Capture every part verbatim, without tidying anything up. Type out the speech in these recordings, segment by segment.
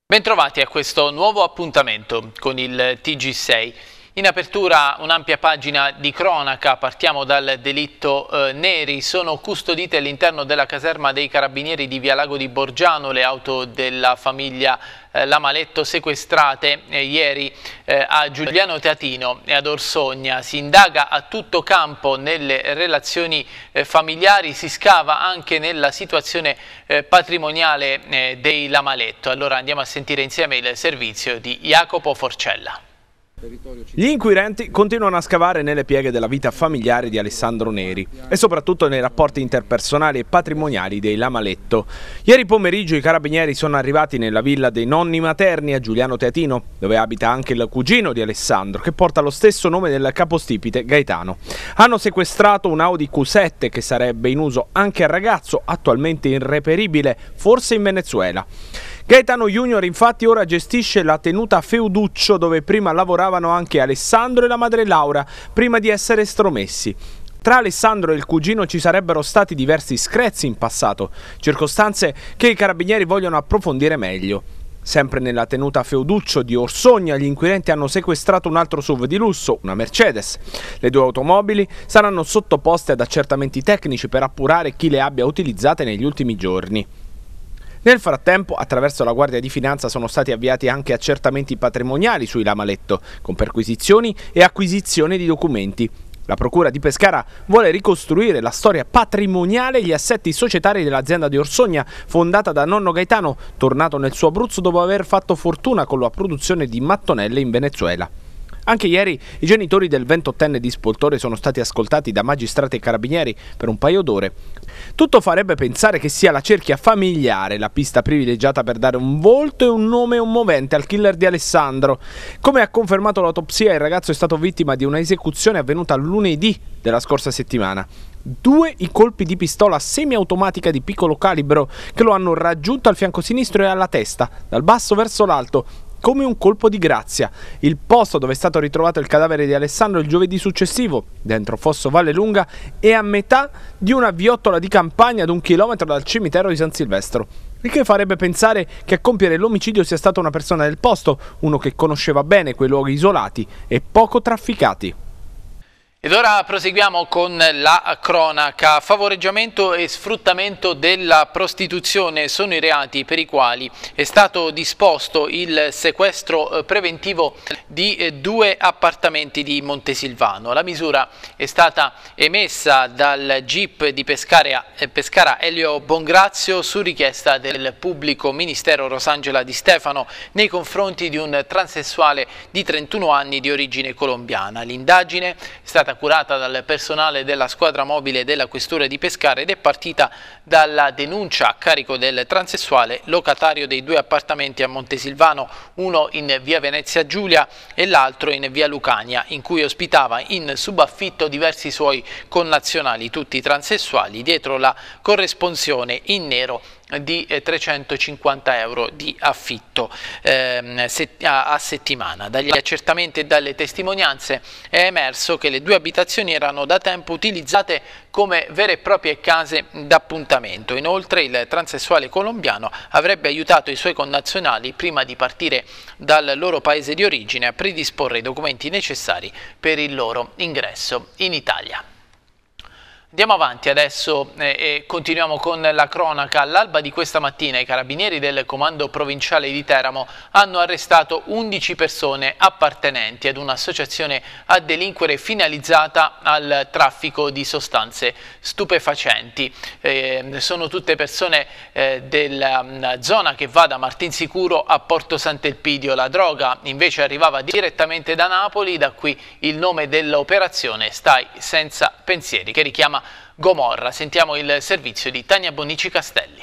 Bentrovati a questo nuovo appuntamento con il T G sei. In apertura un'ampia pagina di cronaca, partiamo dal delitto eh, Neri. Sono custodite all'interno della caserma dei Carabinieri di Via Lago di Borgiano le auto della famiglia eh, Lamaletto sequestrate eh, ieri eh, a Giuliano Teatino e ad Orsogna. Si indaga a tutto campo nelle relazioni eh, familiari, si scava anche nella situazione eh, patrimoniale eh, dei Lamaletto. Allora andiamo a sentire insieme il servizio di Jacopo Forcella. Gli inquirenti continuano a scavare nelle pieghe della vita familiare di Alessandro Neri e soprattutto nei rapporti interpersonali e patrimoniali dei Lamaletto. Ieri pomeriggio i carabinieri sono arrivati nella villa dei nonni materni a Giuliano Teatino, dove abita anche il cugino di Alessandro, che porta lo stesso nome del capostipite Gaetano. Hanno sequestrato un Audi Q sette che sarebbe in uso anche al ragazzo, attualmente irreperibile, forse in Venezuela. Gaetano Junior infatti ora gestisce la tenuta Feuduccio, dove prima lavoravano anche Alessandro e la madre Laura, prima di essere estromessi. Tra Alessandro e il cugino ci sarebbero stati diversi screzi in passato, circostanze che i carabinieri vogliono approfondire meglio. Sempre nella tenuta Feuduccio di Orsogna, gli inquirenti hanno sequestrato un altro S U V di lusso, una Mercedes. Le due automobili saranno sottoposte ad accertamenti tecnici per appurare chi le abbia utilizzate negli ultimi giorni. Nel frattempo, attraverso la Guardia di Finanza sono stati avviati anche accertamenti patrimoniali sui Lamaletto, con perquisizioni e acquisizione di documenti. La Procura di Pescara vuole ricostruire la storia patrimoniale e gli assetti societari dell'azienda di Orsogna, fondata da nonno Gaetano, tornato nel suo Abruzzo dopo aver fatto fortuna con la produzione di mattonelle in Venezuela. Anche ieri i genitori del ventottenne di Spoltore sono stati ascoltati da magistrati e carabinieri per un paio d'ore. Tutto farebbe pensare che sia la cerchia familiare la pista privilegiata per dare un volto e un nome un movente al killer di Alessandro. Come ha confermato l'autopsia, il ragazzo è stato vittima di una esecuzione avvenuta lunedì della scorsa settimana. Due i colpi di pistola semiautomatica di piccolo calibro che lo hanno raggiunto al fianco sinistro e alla testa, dal basso verso l'alto, come un colpo di grazia. Il posto dove è stato ritrovato il cadavere di Alessandro il giovedì successivo, dentro Fosso Valle Lunga, è a metà di una viottola di campagna ad un chilometro dal cimitero di San Silvestro, il che farebbe pensare che a compiere l'omicidio sia stata una persona del posto, uno che conosceva bene quei luoghi isolati e poco trafficati. Ed ora proseguiamo con la cronaca. Favoreggiamento e sfruttamento della prostituzione sono i reati per i quali è stato disposto il sequestro preventivo di due appartamenti di Montesilvano. La misura è stata emessa dal G I P di Pescara, Pescara Elio Bongrazio su richiesta del pubblico ministero Rosangela Di Stefano nei confronti di un transessuale di trentuno anni di origine colombiana. L'indagine è stata curata dal personale della squadra mobile della questura di Pescara ed è partita dalla denuncia a carico del transessuale locatario dei due appartamenti a Montesilvano, uno in via Venezia Giulia e l'altro in via Lucania, in cui ospitava in subaffitto diversi suoi connazionali, tutti transessuali, dietro la corresponsione in nero di trecentocinquanta euro di affitto ehm, a, a settimana. Dagli accertamenti e dalle testimonianze è emerso che le due abitazioni erano da tempo utilizzate come vere e proprie case d'appuntamento. Inoltre il transessuale colombiano avrebbe aiutato i suoi connazionali prima di partire dal loro paese di origine a predisporre i documenti necessari per il loro ingresso in Italia. Andiamo avanti adesso eh, e continuiamo con la cronaca. All'alba di questa mattina i carabinieri del comando provinciale di Teramo hanno arrestato undici persone appartenenti ad un'associazione a delinquere finalizzata al traffico di sostanze stupefacenti. Eh, sono tutte persone eh, della um, zona che va da Martinsicuro a Porto Sant'Elpidio. La droga invece arrivava direttamente da Napoli, da qui il nome dell'operazione Stai senza pensieri, che richiama Gomorra. Sentiamo il servizio di Tania Bonici Castelli.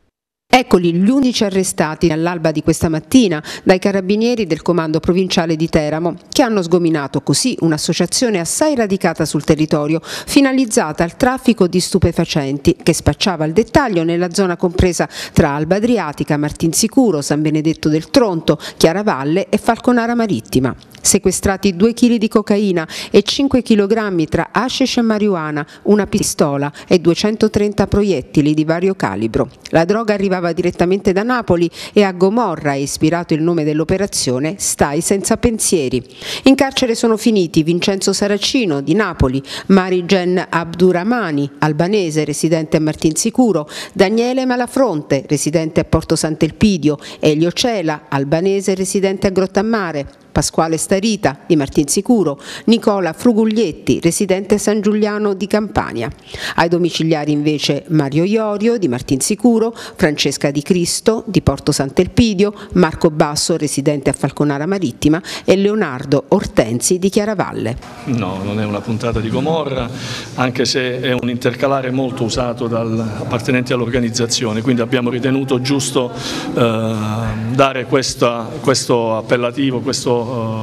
Eccoli gli undici arrestati all'alba di questa mattina dai carabinieri del comando provinciale di Teramo, che hanno sgominato così un'associazione assai radicata sul territorio, finalizzata al traffico di stupefacenti, che spacciava al dettaglio nella zona compresa tra Alba Adriatica, Martinsicuro, San Benedetto del Tronto, Chiaravalle e Falconara Marittima. sequestrati due chili di cocaina e cinque chilogrammi tra hashish e marijuana, una pistola e duecentotrenta proiettili di vario calibro. La droga arrivava direttamente da Napoli e a Gomorra è ispirato il nome dell'operazione Stai senza pensieri. In carcere sono finiti Vincenzo Saracino di Napoli, Marigen Abdurrahmani, albanese residente a Martinsicuro, Daniele Malafronte, residente a Porto Sant'Elpidio, Elio Cela, albanese residente a Grottammare, Pasquale Starita di Martinsicuro, Nicola Fruguglietti, residente a San Giuliano di Campania. Ai domiciliari invece Mario Iorio di Martinsicuro, Francesca Di Cristo di Porto Sant'Elpidio, Marco Basso, residente a Falconara Marittima e Leonardo Ortensi di Chiaravalle. No, non è una puntata di Gomorra, anche se è un intercalare molto usato dal appartenenti all'organizzazione, quindi abbiamo ritenuto giusto eh, dare questa, questo appellativo, questo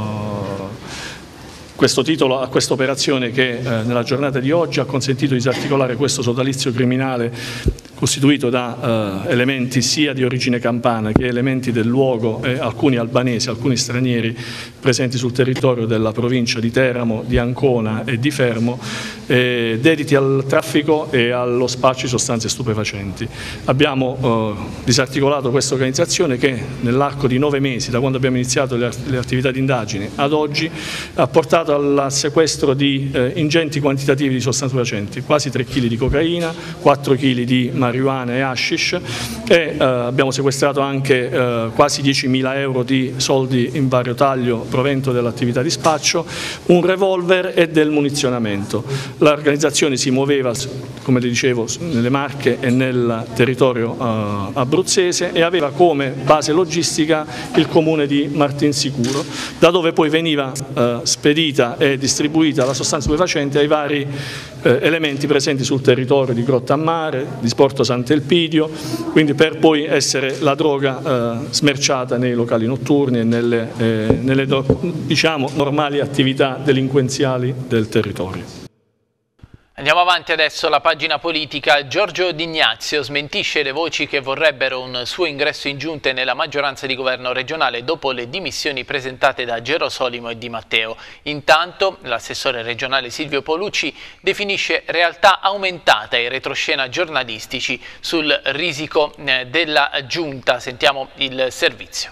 questo titolo a questa operazione che eh, nella giornata di oggi ha consentito di disarticolare questo sodalizio criminale costituito da eh, elementi sia di origine campana che elementi del luogo e alcuni albanesi, alcuni stranieri presenti sul territorio della provincia di Teramo, di Ancona e di Fermo, eh, dediti al traffico e allo spaccio di sostanze stupefacenti. Abbiamo eh, disarticolato questa organizzazione che nell'arco di nove mesi, da quando abbiamo iniziato le, le attività di indagine ad oggi, ha portato al sequestro di eh, ingenti quantitativi di sostanze stupefacenti, quasi tre chili di cocaina, quattro chili di marijuana e hashish e eh, abbiamo sequestrato anche eh, quasi diecimila euro di soldi in vario taglio provento dell'attività di spaccio, un revolver e del munizionamento. L'organizzazione si muoveva, come le dicevo, nelle Marche e nel territorio eh, abruzzese e aveva come base logistica il comune di Martinsicuro, da dove poi veniva eh, spedita e distribuita la sostanza stupefacente ai vari eh, elementi presenti sul territorio di Grottammare, di Porto Sant'Elpidio, quindi per poi essere la droga eh, smerciata nei locali notturni e nelle, eh, nelle diciamo, normali attività delinquenziali del territorio. Andiamo avanti adesso, la pagina politica. Giorgio D'Ignazio smentisce le voci che vorrebbero un suo ingresso in giunta nella maggioranza di governo regionale dopo le dimissioni presentate da Gerosolimo e Di Matteo. Intanto l'assessore regionale Silvio Paolucci definisce realtà aumentata i retroscena giornalistici sul risico della giunta. Sentiamo il servizio.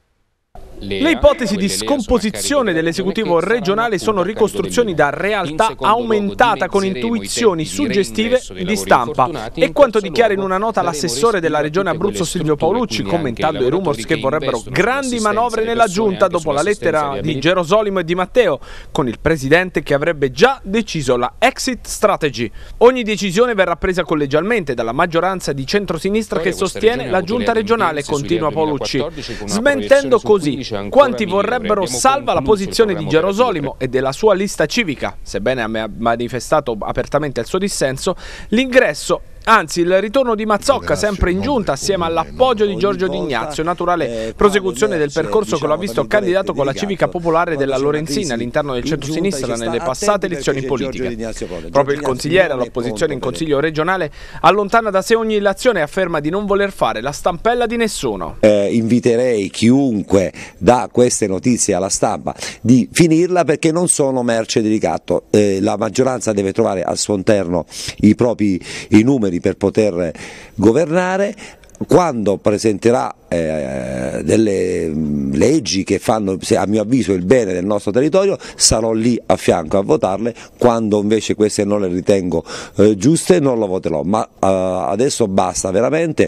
Le ipotesi di scomposizione dell'esecutivo regionale sono ricostruzioni da realtà aumentata con intuizioni suggestive di stampa. È quanto dichiara in una nota l'assessore della regione Abruzzo Silvio Paolucci, commentando i rumors che vorrebbero grandi manovre nella giunta dopo la lettera di Gerosolimo e Di Matteo, con il presidente che avrebbe già deciso la exit strategy. Ogni decisione verrà presa collegialmente dalla maggioranza di centrosinistra che sostiene la giunta regionale, continua Paolucci, smentendo così quanti vorrebbero salva la posizione di Gerosolimo e della sua lista civica, sebbene ha manifestato apertamente il suo dissenso, l'ingresso, anzi il ritorno di Mazzocca sempre in giunta assieme all'appoggio di Giorgio D'Ignazio, naturale prosecuzione del percorso che lo ha visto candidato con la civica popolare della Lorenzina all'interno del centro-sinistra nelle passate elezioni politiche. Proprio il consigliere all'opposizione in consiglio regionale allontana da sé ogni illazione e afferma di non voler fare la stampella di nessuno. Eh, inviterei chiunque dà queste notizie alla stampa di finirla, perché non sono merce di ricatto. Eh, la maggioranza deve trovare al suo interno i propri i numeri per poter governare. Quando presenterà eh, delle leggi che fanno, a mio avviso, il bene del nostro territorio, sarò lì a fianco a votarle. Quando invece queste non le ritengo eh, giuste, non lo voterò, ma eh, adesso basta veramente.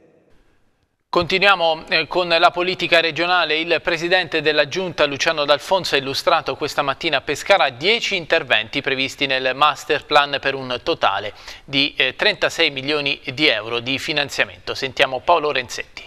Continuiamo con la politica regionale. Il presidente della giunta Luciano D'Alfonso ha illustrato questa mattina a Pescara dieci interventi previsti nel master plan per un totale di trentasei milioni di euro di finanziamento. Sentiamo Paolo Renzetti.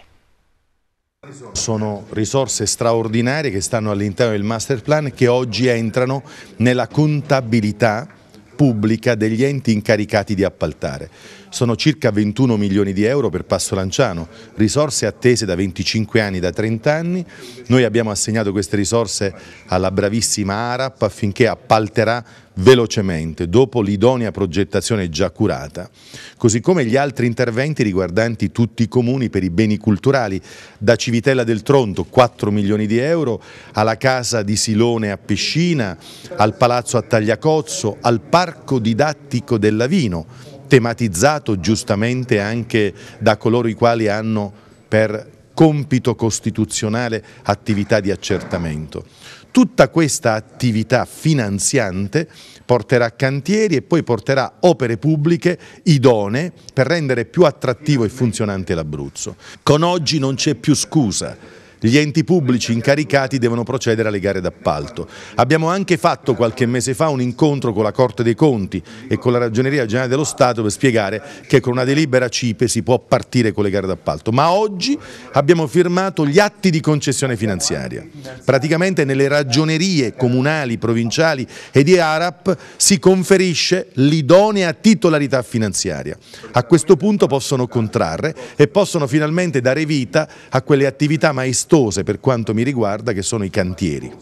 Sono risorse straordinarie che stanno all'interno del master plan, che oggi entrano nella contabilità pubblica degli enti incaricati di appaltare. Sono circa ventuno milioni di euro per Passo Lanciano, risorse attese da venticinque anni, da trenta anni. Noi abbiamo assegnato queste risorse alla bravissima ARAP affinché appalterà velocemente, dopo l'idonea progettazione già curata, così come gli altri interventi riguardanti tutti i comuni per i beni culturali, da Civitella del Tronto quattro milioni di euro, alla casa di Silone a Pescina, al palazzo a Tagliacozzo, al parco didattico del Lavino, tematizzato giustamente anche da coloro i quali hanno per compito costituzionale attività di accertamento. Tutta questa attività finanziante porterà cantieri e poi porterà opere pubbliche idonee per rendere più attrattivo e funzionante l'Abruzzo. Con oggi non c'è più scusa. Gli enti pubblici incaricati devono procedere alle gare d'appalto. Abbiamo anche fatto qualche mese fa un incontro con la Corte dei Conti e con la Ragioneria Generale dello Stato per spiegare che con una delibera C I P E si può partire con le gare d'appalto, ma oggi abbiamo firmato gli atti di concessione finanziaria. Praticamente nelle ragionerie comunali, provinciali e di ARAP si conferisce l'idonea titolarità finanziaria. A questo punto possono contrarre e possono finalmente dare vita a quelle attività maestose per quanto mi riguarda, che sono i cantieri.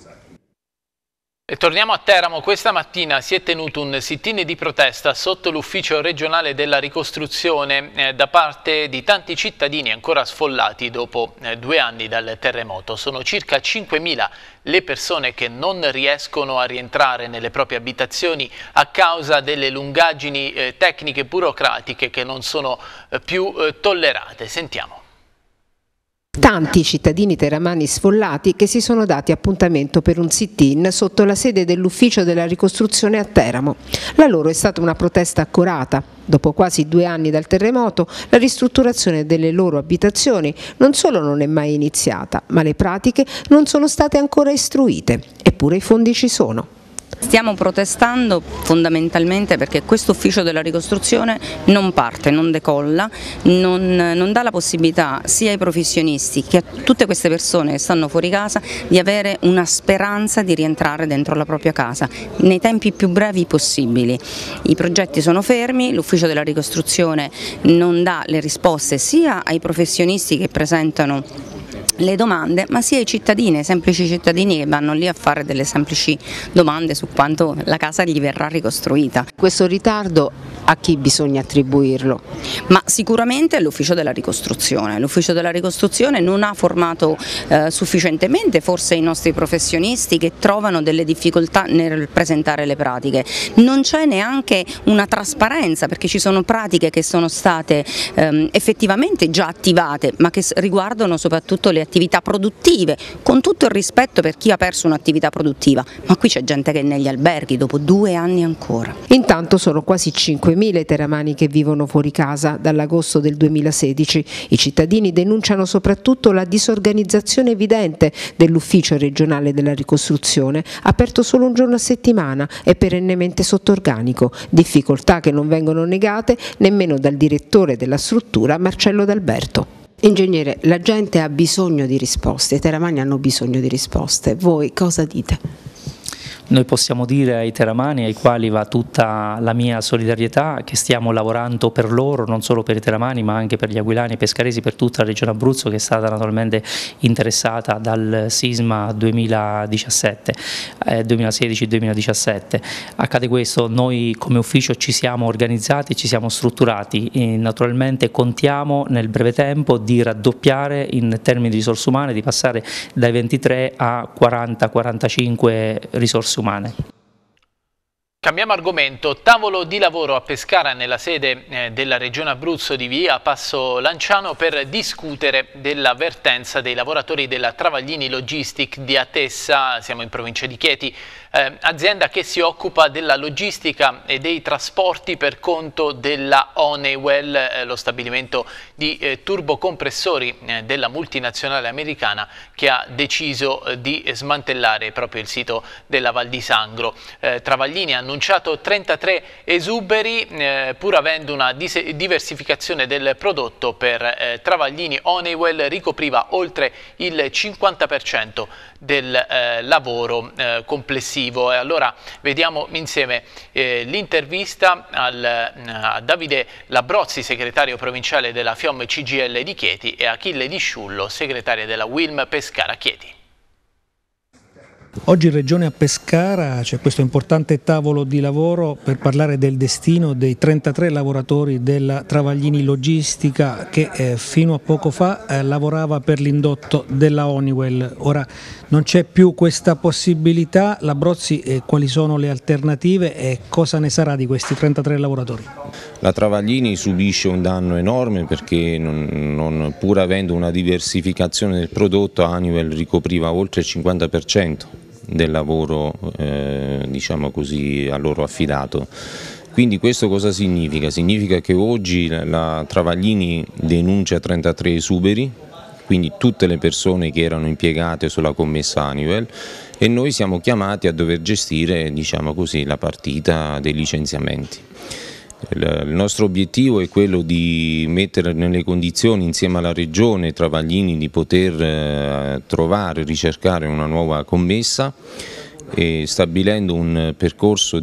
E torniamo a Teramo. Questa mattina si è tenuto un sit-in di protesta sotto l'ufficio regionale della ricostruzione eh, da parte di tanti cittadini ancora sfollati dopo eh, due anni dal terremoto. Sono circa cinquemila le persone che non riescono a rientrare nelle proprie abitazioni a causa delle lungaggini eh, tecniche burocratiche che non sono eh, più eh, tollerate. Sentiamo. Tanti cittadini teramani sfollati che si sono dati appuntamento per un sit-in sotto la sede dell'ufficio della ricostruzione a Teramo. La loro è stata una protesta accorata. Dopo quasi due anni dal terremoto, la ristrutturazione delle loro abitazioni non solo non è mai iniziata, ma le pratiche non sono state ancora istruite, eppure i fondi ci sono. Stiamo protestando fondamentalmente perché questo ufficio della ricostruzione non parte, non decolla, non, non dà la possibilità sia ai professionisti che a tutte queste persone che stanno fuori casa di avere una speranza di rientrare dentro la propria casa nei tempi più brevi possibili. I progetti sono fermi, l'ufficio della ricostruzione non dà le risposte sia ai professionisti che presentano le domande, ma sia ai cittadini, ai semplici cittadini che vanno lì a fare delle semplici domande su quanto la casa gli verrà ricostruita. Questo ritardo a chi bisogna attribuirlo? Ma sicuramente all'ufficio della ricostruzione. L'ufficio della ricostruzione non ha formato eh, sufficientemente forse i nostri professionisti che trovano delle difficoltà nel presentare le pratiche. Non c'è neanche una trasparenza perché ci sono pratiche che sono state ehm, effettivamente già attivate ma che riguardano soprattutto le attività produttive, con tutto il rispetto per chi ha perso un'attività produttiva, ma qui c'è gente che è negli alberghi dopo due anni ancora. Intanto sono quasi cinquemila i teramani che vivono fuori casa dall'agosto del duemilasedici. I cittadini denunciano soprattutto la disorganizzazione evidente dell'ufficio regionale della ricostruzione, aperto solo un giorno a settimana e perennemente sotto organico, difficoltà che non vengono negate nemmeno dal direttore della struttura Marcello D'Alberto. Ingegnere, la gente ha bisogno di risposte, i teramani hanno bisogno di risposte, voi cosa dite? Noi possiamo dire ai teramani, ai quali va tutta la mia solidarietà, che stiamo lavorando per loro, non solo per i teramani ma anche per gli aquilani e pescaresi, per tutta la regione Abruzzo che è stata naturalmente interessata dal sisma duemiladiciassette, eh, duemilasedici duemiladiciassette. Accade questo, noi come ufficio ci siamo organizzati, ci siamo strutturati e naturalmente contiamo nel breve tempo di raddoppiare in termini di risorse umane, di passare dai ventitré a quaranta quarantacinque risorse umane. Cambiamo argomento. Tavolo di lavoro a Pescara nella sede eh, della Regione Abruzzo di via Passo Lanciano per discutere della vertenza dei lavoratori della Travaglini Logistic di Atessa, siamo in provincia di Chieti, eh, azienda che si occupa della logistica e dei trasporti per conto della Honeywell, eh, lo stabilimento di eh, turbocompressori eh, della multinazionale americana che ha deciso eh, di smantellare proprio il sito della Val di Sangro. Eh, Travaglini ha annunciato trentatré esuberi, eh, pur avendo una diversificazione del prodotto. Per eh, Travaglini Honeywell ricopriva oltre il cinquanta per cento del eh, lavoro eh, complessivo. E allora vediamo insieme eh, l'intervista a Davide Labrozzi, segretario provinciale della FIOM C G I L di Chieti, e Achille Di Sciullo, segretario della Wilm Pescara Chieti. Oggi in Regione a Pescara c'è questo importante tavolo di lavoro per parlare del destino dei trentatré lavoratori della Travaglini Logistica che eh, fino a poco fa eh, lavorava per l'indotto della Honeywell. Ora non c'è più questa possibilità, l'Abruzzi eh, quali sono le alternative e cosa ne sarà di questi trentatré lavoratori? La Travaglini subisce un danno enorme perché non, non, pur avendo una diversificazione del prodotto, Honeywell ricopriva oltre il cinquanta per cento del lavoro eh, diciamo così, a loro affidato. Quindi questo cosa significa? Significa che oggi la Travaglini denuncia trentatré esuberi, quindi tutte le persone che erano impiegate sulla commessa Honeywell, e noi siamo chiamati a dover gestire, diciamo così, la partita dei licenziamenti. Il nostro obiettivo è quello di mettere nelle condizioni insieme alla Regione Travaglini di poter trovare, ricercare una nuova commessa, e stabilendo un percorso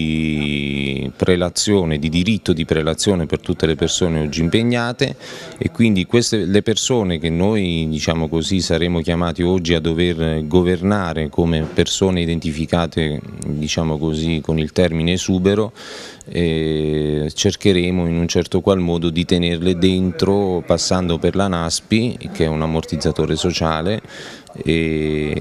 di prelazione, di diritto di prelazione per tutte le persone oggi impegnate, e quindi queste, le persone che noi, diciamo così, saremo chiamati oggi a dover governare come persone identificate, diciamo così, con il termine esubero, e cercheremo in un certo qual modo di tenerle dentro passando per la NASPI, che è un ammortizzatore sociale, e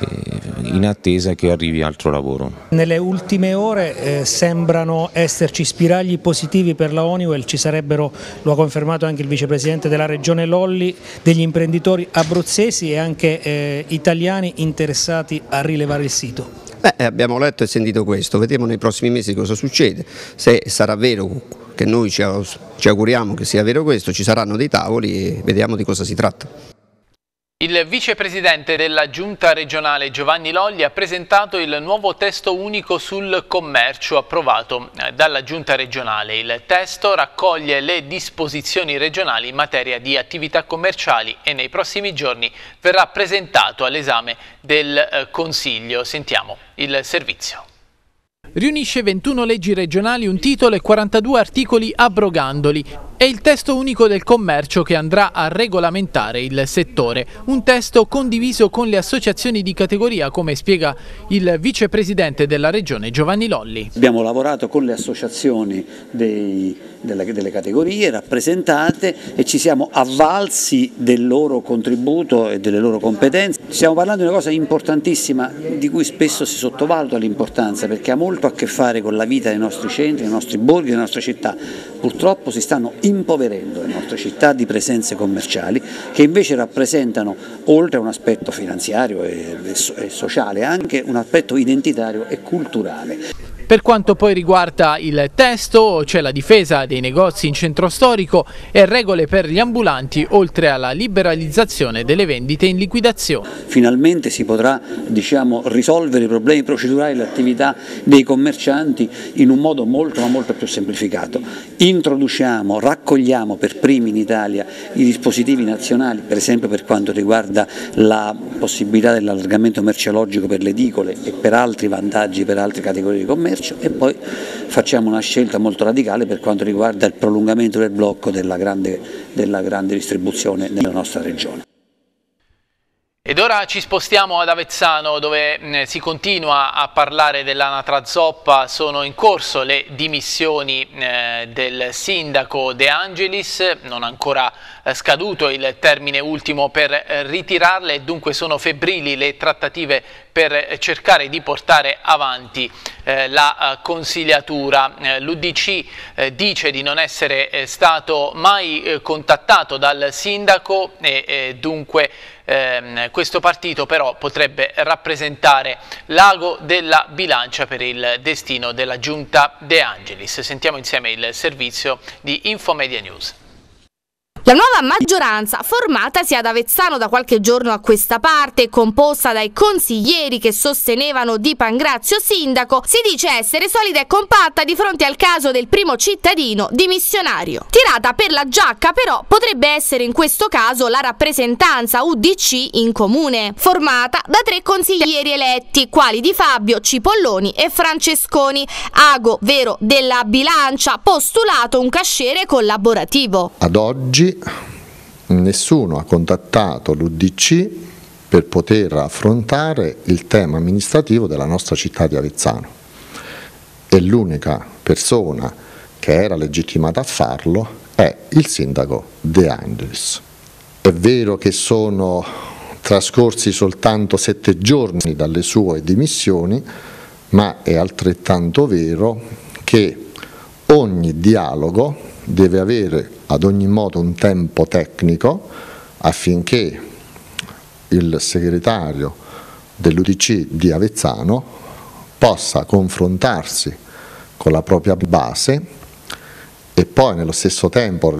in attesa che arrivi altro lavoro. Nelle ultime ore eh, sembrano esserci spiragli positivi per la Honeywell, ci sarebbero, lo ha confermato anche il vicepresidente della regione Lolli, degli imprenditori abruzzesi e anche eh, italiani interessati a rilevare il sito. Beh, abbiamo letto e sentito questo, vedremo nei prossimi mesi cosa succede, se sarà vero, che noi ci auguriamo che sia vero questo, ci saranno dei tavoli e vediamo di cosa si tratta. Il vicepresidente della Giunta regionale Giovanni Lolli ha presentato il nuovo testo unico sul commercio approvato dalla Giunta regionale. Il testo raccoglie le disposizioni regionali in materia di attività commerciali e nei prossimi giorni verrà presentato all'esame del Consiglio. Sentiamo il servizio. Riunisce ventuno leggi regionali, un titolo e quarantadue articoli abrogandoli. È il testo unico del commercio che andrà a regolamentare il settore, un testo condiviso con le associazioni di categoria, come spiega il vicepresidente della regione Giovanni Lolli. Abbiamo lavorato con le associazioni dei, delle, delle categorie rappresentate e ci siamo avvalsi del loro contributo e delle loro competenze. Stiamo parlando di una cosa importantissima di cui spesso si sottovaluta l'importanza, perché ha molto a che fare con la vita dei nostri centri, dei nostri borghi, delle nostre città. Purtroppo si stanno impoverendo le nostre città di presenze commerciali che invece rappresentano, oltre a un aspetto finanziario e, e sociale, anche un aspetto identitario e culturale. Per quanto poi riguarda il testo, c'è la difesa dei negozi in centro storico e regole per gli ambulanti, oltre alla liberalizzazione delle vendite in liquidazione. Finalmente si potrà, diciamo, risolvere i problemi procedurali dell'attività dei commercianti in un modo molto ma molto più semplificato. Introduciamo, raccogliamo per primi in Italia i dispositivi nazionali, per esempio per quanto riguarda la possibilità dell'allargamento merceologico per le edicole e per altri vantaggi per altre categorie di commercio, e poi facciamo una scelta molto radicale per quanto riguarda il prolungamento del blocco della grande, della grande distribuzione nella nostra regione. Ed ora ci spostiamo ad Avezzano, dove eh, si continua a parlare dell'anatra zoppa. Sono in corso le dimissioni eh, del sindaco De Angelis, non ha ancora eh, scaduto il termine ultimo per eh, ritirarle, e dunque sono febbrili le trattative per cercare di portare avanti eh, la uh, consigliatura. Eh, L'U D C eh, dice di non essere eh, stato mai eh, contattato dal sindaco e eh, dunque eh, questo partito però potrebbe rappresentare l'ago della bilancia per il destino della Giunta De Angelis. Sentiamo insieme il servizio di Infomedia News. La nuova maggioranza, formatasi ad Avezzano da qualche giorno a questa parte, composta dai consiglieri che sostenevano Di Pangrazio sindaco, si dice essere solida e compatta di fronte al caso del primo cittadino dimissionario. Tirata per la giacca però potrebbe essere in questo caso la rappresentanza U D C in comune, formata da tre consiglieri eletti, quali Di Fabio, Cipolloni e Francesconi, ago vero della bilancia, postulato un casciere collaborativo. Ad oggi nessuno ha contattato l'U D C per poter affrontare il tema amministrativo della nostra città di Avezzano. E l'unica persona che era legittimata a farlo è il sindaco De Angelis. È vero che sono trascorsi soltanto sette giorni dalle sue dimissioni, ma è altrettanto vero che ogni dialogo deve avere ad ogni modo un tempo tecnico affinché il segretario dell'U D C di Avezzano possa confrontarsi con la propria base e poi nello stesso tempo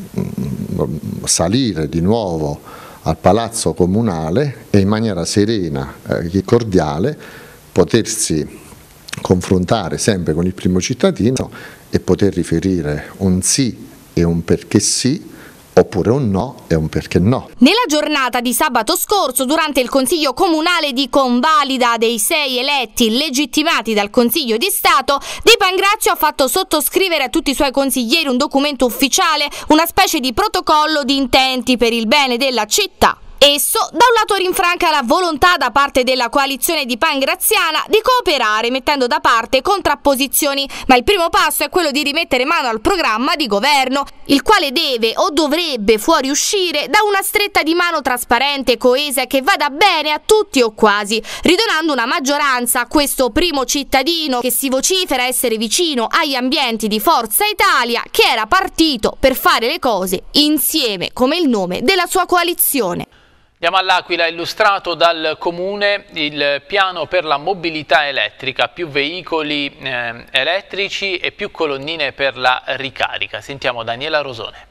salire di nuovo al Palazzo Comunale e in maniera serena e cordiale potersi confrontare sempre con il primo cittadino e poter riferire un sì e un perché sì, oppure un no e un perché no. Nella giornata di sabato scorso, durante il Consiglio Comunale di convalida dei sei eletti legittimati dal Consiglio di Stato, Di Pangrazio ha fatto sottoscrivere a tutti i suoi consiglieri un documento ufficiale, una specie di protocollo di intenti per il bene della città. Esso, da un lato, rinfranca la volontà da parte della coalizione di Pangraziana di cooperare mettendo da parte contrapposizioni, ma il primo passo è quello di rimettere mano al programma di governo, il quale deve o dovrebbe fuoriuscire da una stretta di mano trasparente e coesa che vada bene a tutti o quasi, ridonando una maggioranza a questo primo cittadino che si vocifera essere vicino agli ambienti di Forza Italia, che era partito per fare le cose insieme come il nome della sua coalizione. Andiamo all'Aquila, illustrato dal Comune il piano per la mobilità elettrica, più veicoli eh, elettrici e più colonnine per la ricarica. Sentiamo Daniela Rosone.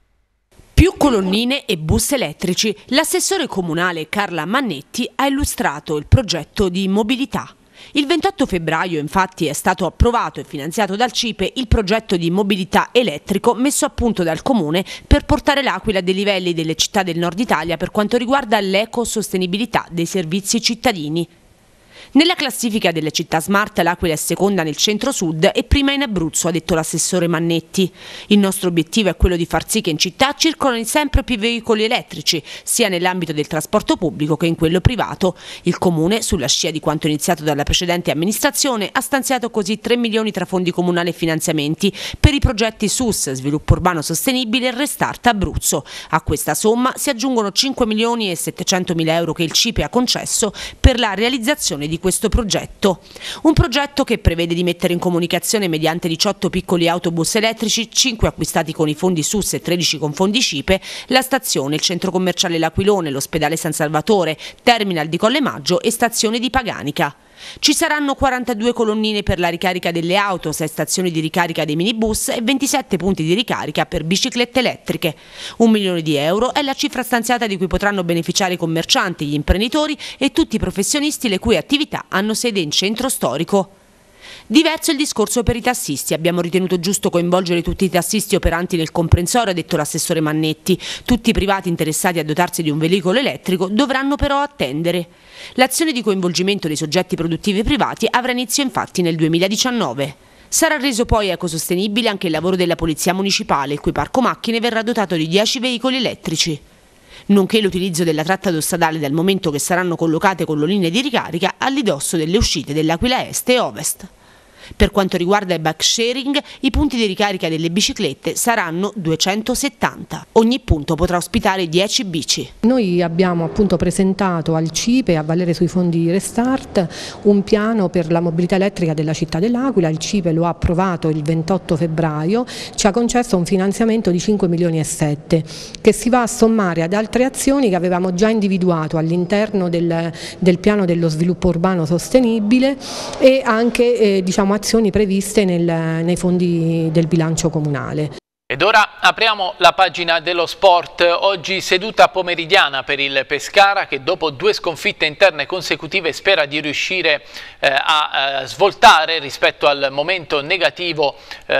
Più colonnine e bus elettrici. L'assessore comunale Carla Mannetti ha illustrato il progetto di mobilità. Il ventotto febbraio infatti è stato approvato e finanziato dal C I P E il progetto di mobilità elettrico messo a punto dal Comune per portare l'Aquila a dei livelli delle città del nord Italia per quanto riguarda l'ecosostenibilità dei servizi cittadini. Nella classifica delle città smart l'Aquila è seconda nel centro-sud e prima in Abruzzo, ha detto l'assessore Mannetti. Il nostro obiettivo è quello di far sì che in città circolino sempre più veicoli elettrici, sia nell'ambito del trasporto pubblico che in quello privato. Il Comune, sulla scia di quanto iniziato dalla precedente amministrazione, ha stanziato così tre milioni tra fondi comunali e finanziamenti per i progetti S U S, Sviluppo Urbano Sostenibile e Restart Abruzzo. A questa somma si aggiungono cinque milioni e settecentomila euro che il C I P E ha concesso per la realizzazione di questo progetto. Un progetto che prevede di mettere in comunicazione mediante diciotto piccoli autobus elettrici, cinque acquistati con i fondi S U S e tredici con fondi C I P E, la stazione, il centro commerciale L'Aquilone, l'ospedale San Salvatore, terminal di Colle Maggio e stazione di Paganica. Ci saranno quarantadue colonnine per la ricarica delle auto, sei stazioni di ricarica dei minibus e ventisette punti di ricarica per biciclette elettriche. Un milione di euro è la cifra stanziata di cui potranno beneficiare i commercianti, gli imprenditori e tutti i professionisti le cui attività hanno sede in centro storico. Diverso il discorso per i tassisti. Abbiamo ritenuto giusto coinvolgere tutti i tassisti operanti nel comprensorio, ha detto l'assessore Mannetti. Tutti i privati interessati a dotarsi di un veicolo elettrico dovranno però attendere. L'azione di coinvolgimento dei soggetti produttivi privati avrà inizio infatti nel duemiladiciannove. Sarà reso poi ecosostenibile anche il lavoro della Polizia Municipale, il cui parco macchine verrà dotato di dieci veicoli elettrici. Nonché l'utilizzo della tratta autostradale dal momento che saranno collocate colonnine di ricarica all'indosso delle uscite dell'Aquila Est e Ovest. Per quanto riguarda il bike sharing, i punti di ricarica delle biciclette saranno duecentosettanta. Ogni punto potrà ospitare dieci bici. Noi abbiamo appunto presentato al C I P E, a valere sui fondi Restart, un piano per la mobilità elettrica della città dell'Aquila. Il C I P E lo ha approvato il ventotto febbraio, ci ha concesso un finanziamento di cinque milioni e sette che si va a sommare ad altre azioni che avevamo già individuato all'interno del, del piano dello sviluppo urbano sostenibile e anche eh, diciamo azioni previste nel, nei fondi del bilancio comunale. Ed ora apriamo la pagina dello sport. Oggi seduta pomeridiana per il Pescara che dopo due sconfitte interne consecutive spera di riuscire eh, a, a svoltare rispetto al momento negativo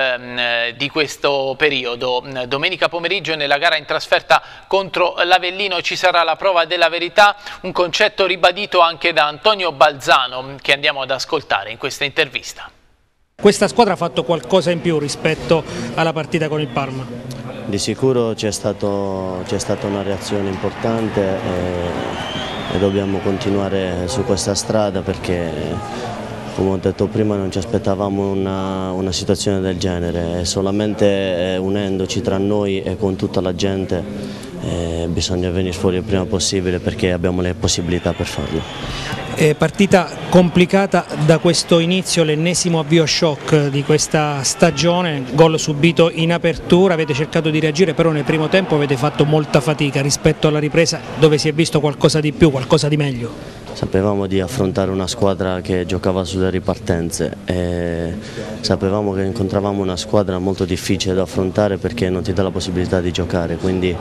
eh, di questo periodo. Domenica pomeriggio nella gara in trasferta contro l'Avellino ci sarà la prova della verità, un concetto ribadito anche da Antonio Balzano che andiamo ad ascoltare in questa intervista. Questa squadra ha fatto qualcosa in più rispetto alla partita con il Parma? Di sicuro c'è stata una reazione importante, eh, e dobbiamo continuare su questa strada perché, come ho detto prima, non ci aspettavamo una, una situazione del genere e solamente unendoci tra noi e con tutta la gente eh, bisogna venire fuori il prima possibile perché abbiamo le possibilità per farlo. È partita complicata da questo inizio, l'ennesimo avvio shock di questa stagione, gol subito in apertura, avete cercato di reagire però nel primo tempo avete fatto molta fatica rispetto alla ripresa dove si è visto qualcosa di più, qualcosa di meglio. Sapevamo di affrontare una squadra che giocava sulle ripartenze e sapevamo che incontravamo una squadra molto difficile da affrontare perché non ti dà la possibilità di giocare, quindi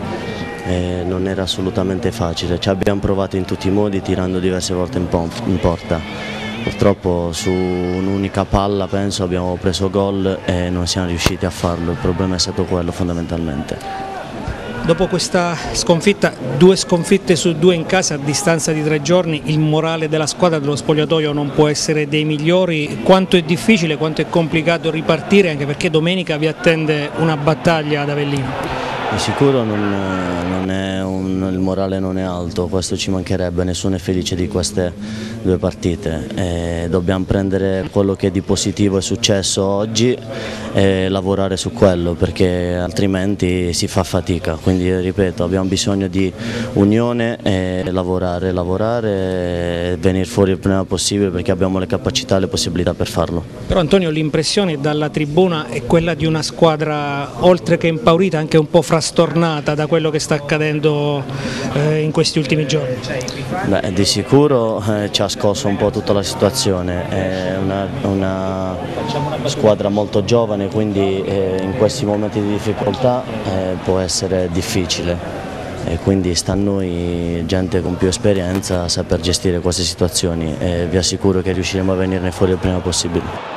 eh, non era assolutamente facile. Ci abbiamo provato in tutti i modi tirando diverse volte in, in porta. Purtroppo su un'unica palla penso abbiamo preso gol e non siamo riusciti a farlo, il problema è stato quello fondamentalmente. Dopo questa sconfitta, due sconfitte su due in casa a distanza di tre giorni, il morale della squadra, dello spogliatoio non può essere dei migliori. Quanto è difficile, quanto è complicato ripartire, anche perché domenica vi attende una battaglia ad Avellino? Di sicuro non, non è un, il morale non è alto, questo ci mancherebbe, nessuno è felice di queste due partite. E dobbiamo prendere quello che di positivo è successo oggi e lavorare su quello perché altrimenti si fa fatica, quindi ripeto abbiamo bisogno di unione e lavorare, lavorare e venire fuori il prima possibile perché abbiamo le capacità e le possibilità per farlo. Però Antonio, l'impressione dalla tribuna è quella di una squadra oltre che impaurita anche un po' frastornata da quello che sta accadendo eh, in questi ultimi giorni. Beh, di sicuro eh, ci ha scosso un po' tutta la situazione, è una, una squadra molto giovane quindi eh, in questi momenti di difficoltà eh, può essere difficile e quindi sta a noi, gente con più esperienza, a saper gestire queste situazioni e vi assicuro che riusciremo a venirne fuori il prima possibile.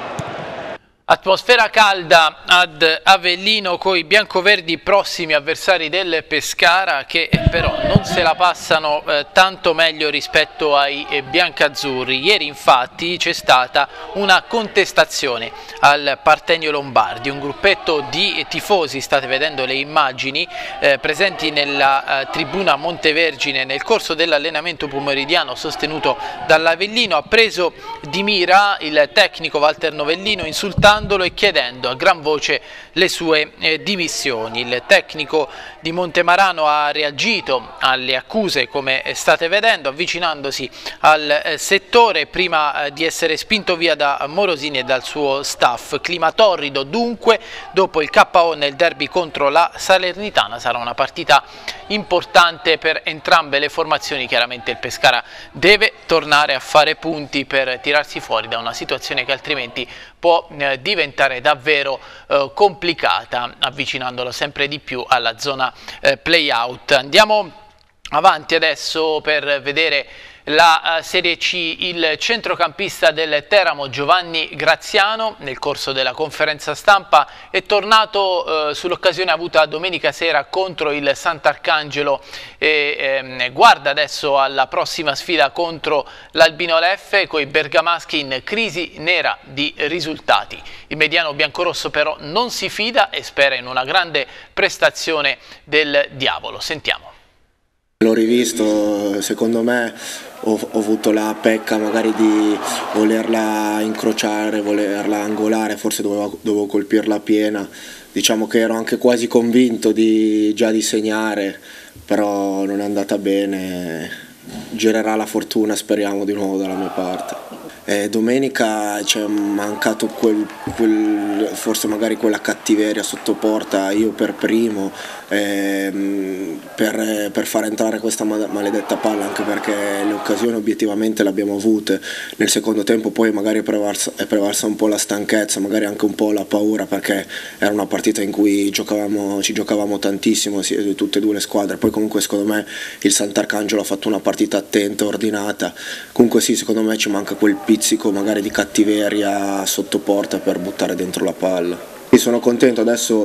Atmosfera calda ad Avellino con i biancoverdi prossimi avversari del Pescara che però non se la passano eh, tanto meglio rispetto ai eh, biancazzurri. Ieri infatti c'è stata una contestazione al Partenio Lombardi, un gruppetto di tifosi, state vedendo le immagini, eh, presenti nella eh, tribuna Montevergine nel corso dell'allenamento pomeridiano sostenuto dall'Avellino, ha preso di mira il tecnico Walter Novellino insultando e chiedendo a gran voce le sue eh, dimissioni. Il tecnico di Montemarano ha reagito alle accuse, come state vedendo, avvicinandosi al eh, settore prima eh, di essere spinto via da Morosini e dal suo staff. Clima torrido dunque dopo il K O nel derby contro la Salernitana. Sarà una partita importante per entrambe le formazioni. Chiaramente il Pescara deve tornare a fare punti per tirarsi fuori da una situazione che altrimenti può eh, diventare davvero eh, complicata, avvicinandolo sempre di più alla zona eh, play-out. Andiamo avanti adesso per vedere la uh, Serie C. Il centrocampista del Teramo Giovanni Graziano nel corso della conferenza stampa è tornato uh, sull'occasione avuta domenica sera contro il Sant'Arcangelo e ehm, guarda adesso alla prossima sfida contro l'Albino Leffe con i bergamaschi in crisi nera di risultati. Il mediano biancorosso però non si fida e spera in una grande prestazione del Diavolo. Sentiamo. L'ho rivisto, secondo me ho, ho avuto la pecca magari di volerla incrociare, volerla angolare, forse dovevo, dovevo colpirla piena, diciamo che ero anche quasi convinto di, già di segnare, però non è andata bene, girerà la fortuna speriamo di nuovo dalla mia parte. E domenica ci è mancato quel, quel, forse magari quella cattiveria sotto porta, io per primo, ehm, per, per far entrare questa maledetta palla, anche perché le occasioni obiettivamente le abbiamo avute. Nel secondo tempo poi magari è prevalsa, è prevalsa un po' la stanchezza, magari anche un po' la paura, perché era una partita in cui giocavamo, ci giocavamo tantissimo, tutte e due le squadre. Poi comunque secondo me il Sant'Arcangelo ha fatto una partita attenta, ordinata. Comunque sì, secondo me ci manca quel pizzico magari di cattiveria sotto porta per buttare dentro la palla. Sono contento, adesso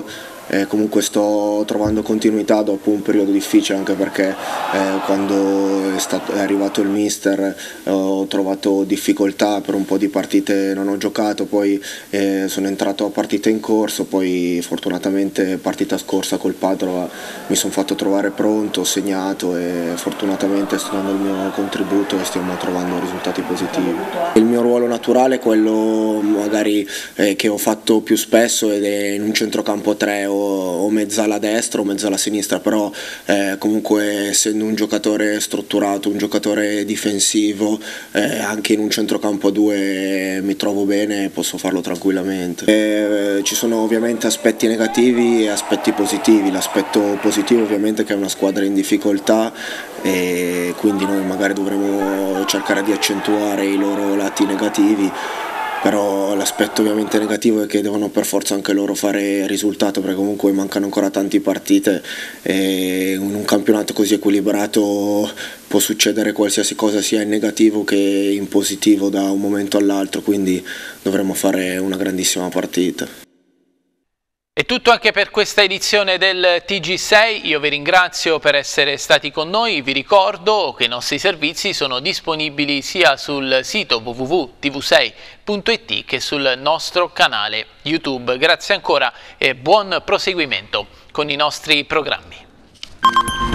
eh, comunque sto trovando continuità dopo un periodo difficile, anche perché eh, quando è, stato, è arrivato il mister eh, ho trovato difficoltà, per un po' di partite non ho giocato, poi eh, sono entrato a partite in corso, poi fortunatamente partita scorsa col Padova mi sono fatto trovare pronto, ho segnato e fortunatamente sto dando il mio contributo e stiamo trovando risultati positivi. Il mio ruolo naturale è quello magari eh, che ho fatto più spesso ed è in un centrocampo tre o, o mezzala a destra o mezzala a sinistra, però eh, comunque essendo un giocatore strutturato, un giocatore difensivo, eh, anche in un centrocampo a due mi trovo bene e posso farlo tranquillamente. E, eh, ci sono ovviamente aspetti negativi e aspetti positivi. L'aspetto positivo ovviamente è che è una squadra in difficoltà e quindi noi magari dovremo cercare di accentuare i loro lati negativi, però l'aspetto ovviamente negativo è che devono per forza anche loro fare risultato, perché comunque mancano ancora tante partite e in un campionato così equilibrato può succedere qualsiasi cosa sia in negativo che in positivo da un momento all'altro, quindi dovremo fare una grandissima partita. È tutto anche per questa edizione del T G sei, io vi ringrazio per essere stati con noi, vi ricordo che i nostri servizi sono disponibili sia sul sito w w w punto t v sei punto i t che sul nostro canale YouTube. Grazie ancora e buon proseguimento con i nostri programmi.